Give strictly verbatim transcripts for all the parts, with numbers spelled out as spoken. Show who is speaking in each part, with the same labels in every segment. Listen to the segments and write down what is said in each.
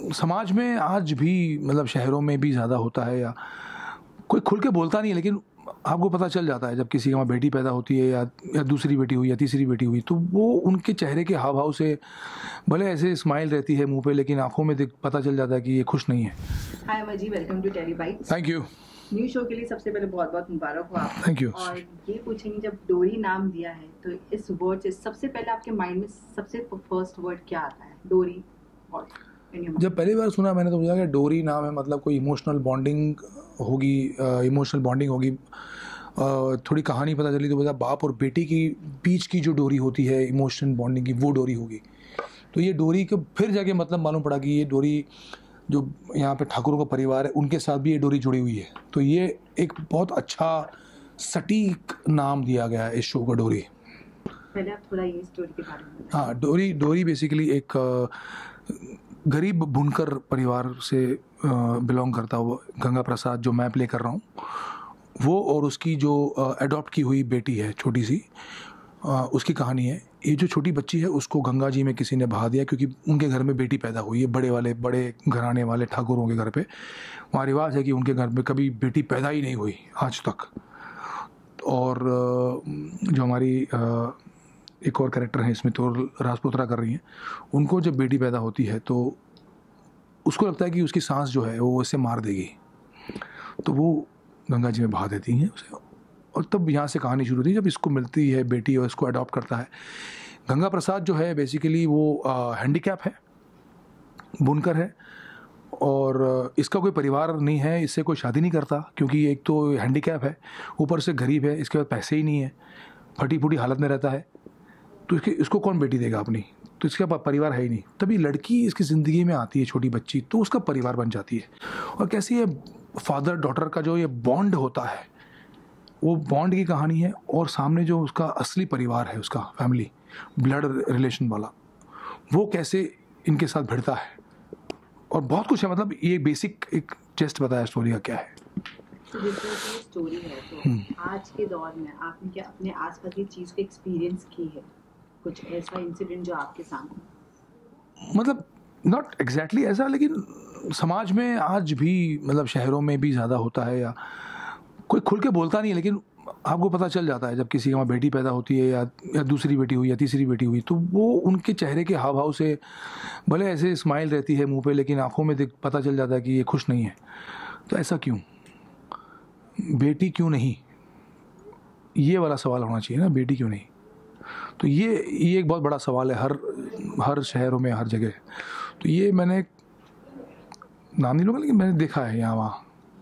Speaker 1: समाज में आज भी मतलब शहरों में भी ज़्यादा होता है, या कोई खुल के बोलता नहीं है, लेकिन आपको पता चल जाता है जब किसी के वहाँ बेटी पैदा होती है या या दूसरी बेटी हुई या तीसरी बेटी हुई, तो वो उनके चेहरे के हाव भाव से भले ऐसे स्माइल रहती है मुंह पे, लेकिन आंखों में दिख पता चल जाता है कि ये खुश नहीं है।
Speaker 2: Hi Amar ji, welcome to tele bytes.
Speaker 1: Thank you.
Speaker 2: New show के लिए सबसे पहले बहुत बहुत मुबारक हो आपको।
Speaker 1: Thank you.
Speaker 2: और ये पूछेंगे, जब डोरी नाम दिया है तो इस वर्ड से सबसे पहले आपके माइंड में सबसे फर्स्ट वर्ड क्या आता है? डोरी। और
Speaker 1: जब पहली बार सुना मैंने तो मुझे लगा डोरी नाम है, मतलब कोई इमोशनल बॉन्डिंग होगी, इमोशनल बॉन्डिंग होगी। uh, थोड़ी कहानी पता चली तो बोला बाप और बेटी की बीच की जो डोरी होती है इमोशनल बॉन्डिंग की, वो डोरी होगी। तो ये डोरी के फिर जाके मतलब मालूम पड़ा कि ये डोरी जो यहाँ पे ठाकुरों का परिवार है उनके साथ भी ये डोरी जुड़ी हुई है। तो ये एक बहुत अच्छा सटीक नाम दिया गया है इस शो का, डोरी।
Speaker 2: पहले आप थोड़ा ये स्टोरी के बारे में।
Speaker 1: हाँ, डोरी डोरी बेसिकली एक गरीब बुनकर परिवार से बिलोंग करता हुआ गंगा प्रसाद, जो मैं प्ले कर रहा हूँ, वो और उसकी जो अडॉप्ट की हुई बेटी है छोटी सी, उसकी कहानी है। ये जो छोटी बच्ची है उसको गंगा जी में किसी ने बहा दिया, क्योंकि उनके घर में बेटी पैदा हुई है, बड़े वाले बड़े घराने वाले ठाकुरों के घर पे। वहाँ रिवाज है कि उनके घर में कभी बेटी पैदा ही नहीं हुई आज तक। और जो हमारी एक और कैरेक्टर है इसमें, तो राजपुत्रा कर रही हैं, उनको जब बेटी पैदा होती है तो उसको लगता है कि उसकी सांस जो है वो उसे मार देगी, तो वो गंगा जी में बहा देती हैं उसे। और तब यहाँ से कहानी शुरू होती है, जब इसको मिलती है बेटी और इसको अडॉप्ट करता है। गंगा प्रसाद जो है बेसिकली वो हैंडीकैप है, बुनकर है, और इसका कोई परिवार नहीं है, इससे कोई शादी नहीं करता, क्योंकि एक तो हैंडीकैप है, ऊपर से गरीब है, इसके बाद पैसे ही नहीं है, फटी फूटी हालत में रहता है। तो इसके इसको कौन बेटी देगा अपनी? तो इसका परिवार है ही नहीं। तभी लड़की इसकी ज़िंदगी में आती है, छोटी बच्ची, तो उसका परिवार बन जाती है। और कैसे ये फादर डॉटर का जो ये बॉन्ड होता है, वो बॉन्ड की कहानी है। और सामने जो उसका असली परिवार है, उसका फैमिली ब्लड रिलेशन वाला, वो कैसे इनके साथ भिड़ता है, और बहुत कुछ है। मतलब ये बेसिक एक जस्ट बताया स्टोरी का क्या है।
Speaker 2: तो जिस तरह की स्टोरी है, तो आज के दौर में आपने क्या अपने आसपास की चीज़ को एक्सपीरियंस की है? कुछ ऐसा इंसिडेंट जो आपके सामने,
Speaker 1: मतलब नॉट एग्जैक्टली ऐसा, लेकिन समाज में आज भी मतलब शहरों में भी ज़्यादा होता है, या कोई खुल के बोलता नहीं है, लेकिन आपको पता चल जाता है जब किसी के वहाँ बेटी पैदा होती है या या दूसरी बेटी हुई या तीसरी बेटी हुई, तो वो उनके चेहरे के हाव भाव से भले ऐसे स्माइल रहती है मुंह पे, लेकिन आंखों में दिख पता चल जाता है कि ये खुश नहीं है। तो ऐसा क्यों? बेटी क्यों नहीं, ये वाला सवाल होना चाहिए ना, बेटी क्यों नहीं। तो ये ये एक बहुत बड़ा सवाल है हर हर शहरों में, हर जगह। तो ये मैंने नाम नहीं लूँगा, लेकिन मैंने देखा है यहाँ वहाँ।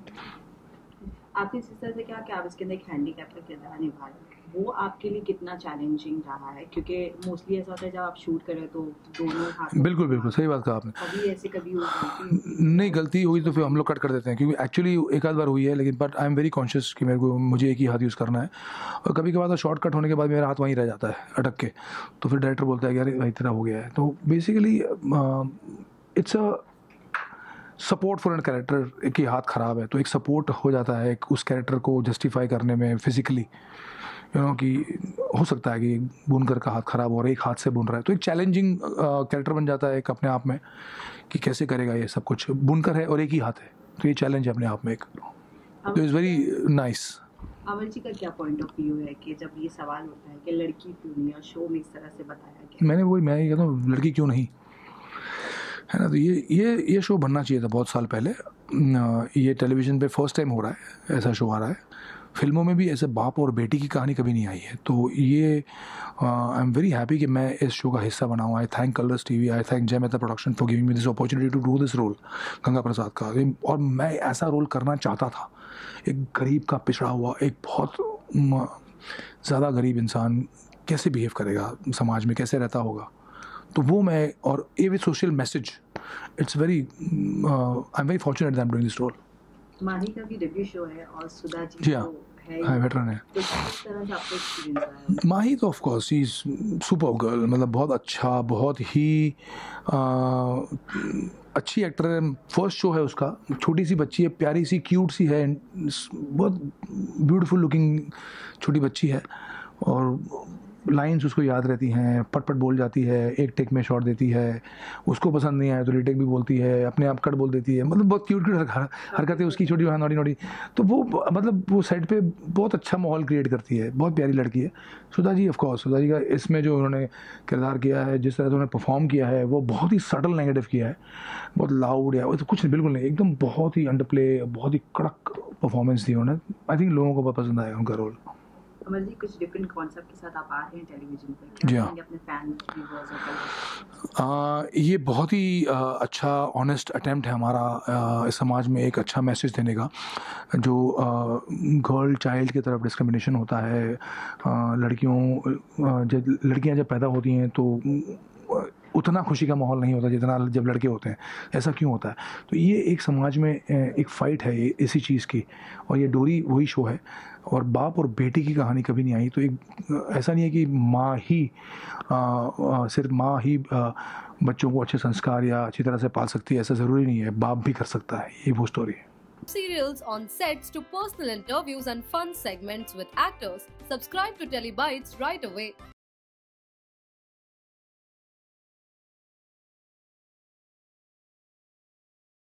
Speaker 2: आपने इस तरह से क्या कि आप इसके अंदर एक हैंडीकैप का किरदार निभा रहे हैं, वो आपके लिए कितना चैलेंजिंग रहा है? क्योंकि मोस्टली ऐसा होता है जब आप शूट करें तो दोनों हाथ।
Speaker 1: बिल्कुल बिल्कुल सही बात कहा आपने।
Speaker 2: कभी ऐसे कभी हुई
Speaker 1: नहीं, गलती हुई तो फिर हम लोग कट कर देते हैं, क्योंकि एक्चुअली एक आध बार हुई है, लेकिन but I am very conscious कि मेरे को मुझे एक ही हाथ यूज़ करना है। और कभी कभार तो शॉर्ट कट होने के बाद मेरा हाथ वहीं रह जाता है अटक के, तो फिर डायरेक्टर बोलता है कि अरे भाई तेरा हो गया है। तो basically it's a support for an character कि हाथ ख़राब है, तो एक सपोर्ट हो जाता है एक उस कैरेक्टर को जस्टिफाई करने में फिजिकली, यू नो कि हो सकता है कि बुनकर का हाथ ख़राब हो रहा है, एक हाथ से बुन रहा है, तो एक चैलेंजिंग कैरेक्टर बन जाता है एक अपने आप में कि कैसे करेगा ये सब कुछ। बुनकर है और एक ही हाथ है, तो ये चैलेंज है अपने आप में एक। तो is very nice.
Speaker 2: Amar ji का क्या पॉइंट ऑफ व्यू है कि जब ये सवाल होता है कि लड़की क्यों नहीं, और शो में इस तरह से बताया गया?
Speaker 1: मैंने वही मैं ये कहता हूँ, लड़की क्यों नहीं, है ना। तो ये ये ये शो बनना चाहिए था बहुत साल पहले। ये टेलीविज़न पे फर्स्ट टाइम हो रहा है, ऐसा शो आ रहा है। फिल्मों में भी ऐसे बाप और बेटी की कहानी कभी नहीं आई है। तो ये आई एम वेरी हैप्पी कि मैं इस शो का हिस्सा बना हूँ। I thank Colors TV, I thank Jay Mehta production for giving me this opportunity to do this role, Ganga Prasad का। और मैं ऐसा रोल करना चाहता था, एक गरीब का पिछड़ा हुआ, एक बहुत ज़्यादा गरीब इंसान कैसे बिहेव करेगा समाज में, कैसे रहता होगा, तो वो मैं, और a with social message, it's very I am very fortunate that I am doing this role.
Speaker 2: Mahi का भी डेब्यू शो है और सुधा जी
Speaker 1: जी हाँ, है वेटरन है।
Speaker 2: तो किस तरह से आपको एक्सपीरियंस रहा है?
Speaker 1: माही तो of course she is super girl, मतलब बहुत अच्छा, बहुत ही आ, अच्छी एक्टर है। फर्स्ट शो है उसका, छोटी सी बच्ची है, प्यारी सी क्यूट सी है, बहुत ब्यूटीफुल लुकिंग छोटी बच्ची है। और लाइंस उसको याद रहती हैं, पट पट बोल जाती है, एक टेक में शॉट देती है, उसको पसंद नहीं आए तो रीटेक भी बोलती है, अपने आप कट बोल देती है, मतलब बहुत क्यूट क्यूट हरकतें उसकी छोटी नौड़ी नौड़ी। तो वो मतलब वो साइड पे बहुत अच्छा माहौल क्रिएट करती है, बहुत प्यारी लड़की है सुधा जी। ऑफ कोर्स सुधा जी का इसमें जो उन्होंने किरदार किया है, जिस तरह से उन्होंने परफॉर्म किया है, वो बहुत ही सटल नेगेटिव किया है, बहुत लाउड या तो कुछ बिल्कुल नहीं, एकदम बहुत ही अंडर प्ले, बहुत ही कड़क परफॉर्मेंस दी उन्होंने। आई थिंक लोगों को बहुत पसंद आया उनका रोल।
Speaker 2: अमर जी, कुछ डिफरेंट कॉन्सेप्ट के साथ आप आ रहे हैं टेलीविजन पर, क्या
Speaker 1: जी हाँ,
Speaker 2: कहेंगे अपने फैंस व्यूअर्स और
Speaker 1: आ, ये बहुत ही आ, अच्छा ऑनेस्ट अटेम्प्ट है हमारा आ, इस समाज में एक अच्छा मैसेज देने का। जो गर्ल चाइल्ड की तरफ डिस्क्रिमिनेशन होता है, आ, लड़कियों आ, जब लड़कियां जब पैदा होती हैं तो उतना खुशी का माहौल नहीं होता जितना जब लड़के होते हैं। ऐसा क्यों होता है? तो ये एक समाज में एक फ़ाइट है ये इसी चीज़ की, और ये डोरी वही शो है। और बाप और बेटी की कहानी कभी नहीं आई। तो एक ऐसा नहीं है कि माँ ही आ, आ, सिर्फ माँ ही आ, बच्चों को अच्छे संस्कार या अच्छी तरह से पाल सकती है, ऐसा ज़रूरी नहीं है, बाप भी कर सकता है। ये वो स्टोरी है।
Speaker 3: Serials on sets to personal interviews and fun segments with actors. Subscribe to Telebytes right away.